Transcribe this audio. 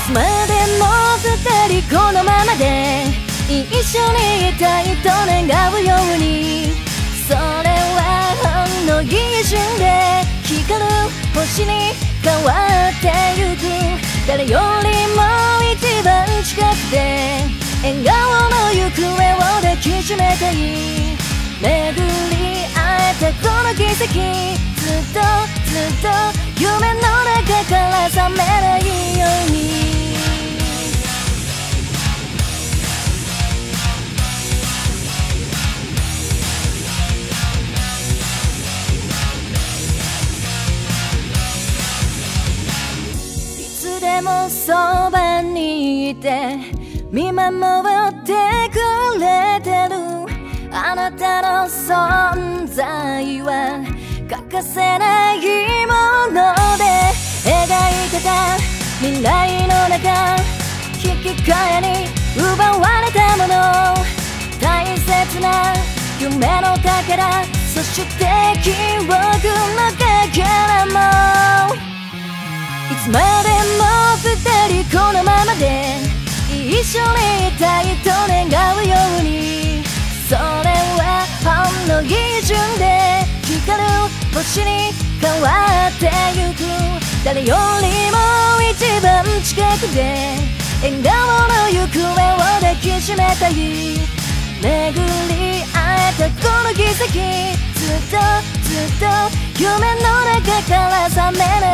つまでも二人このままで一緒にいたいと願うように、それはほんの一瞬で光る星に変わってゆく。誰よりも一番近くで笑顔の行方を抱きしめたい。巡り会えたこの奇跡、ずっとずっと夢の中から覚めないように。でもそばにいて見守ってくれてるあなたの存在は欠かせないもので、描いてた未来の中、引き換えに奪われたもの、大切な夢の宝、そして記憶の宝も、いつまでも二人このままで一緒にいたいと願うように、それはほんの一瞬で光る星に変わってゆく。誰よりも一番近くで笑顔の行方を抱きしめたい。巡り会えたこの奇跡、ずっとずっと夢の中から覚めない